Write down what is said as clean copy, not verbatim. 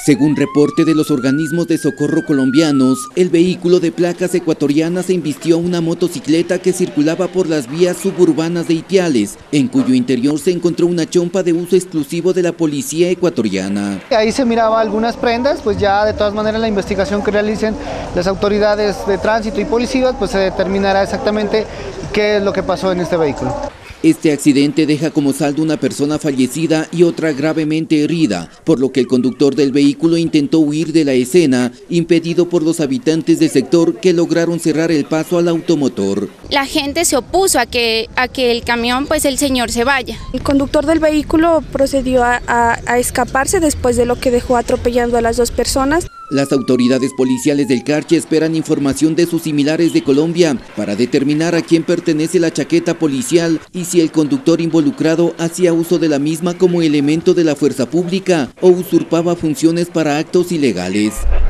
Según reporte de los organismos de socorro colombianos, el vehículo de placas ecuatorianas embistió a una motocicleta que circulaba por las vías suburbanas de Ipiales, en cuyo interior se encontró una chompa de uso exclusivo de la policía ecuatoriana. Ahí se miraba algunas prendas, pues ya de todas maneras la investigación que realicen las autoridades de tránsito y policías, pues se determinará exactamente qué es lo que pasó en este vehículo. Este accidente deja como saldo una persona fallecida y otra gravemente herida, por lo que el conductor del vehículo intentó huir de la escena, impedido por los habitantes del sector que lograron cerrar el paso al automotor. La gente se opuso a que el camión, pues el señor se vaya. El conductor del vehículo procedió a escaparse después de lo que dejó atropellando a las dos personas. Las autoridades policiales del Carchi esperan información de sus similares de Colombia para determinar a quién pertenece la chaqueta policial y si el conductor involucrado hacía uso de la misma como elemento de la fuerza pública o usurpaba funciones para actos ilegales.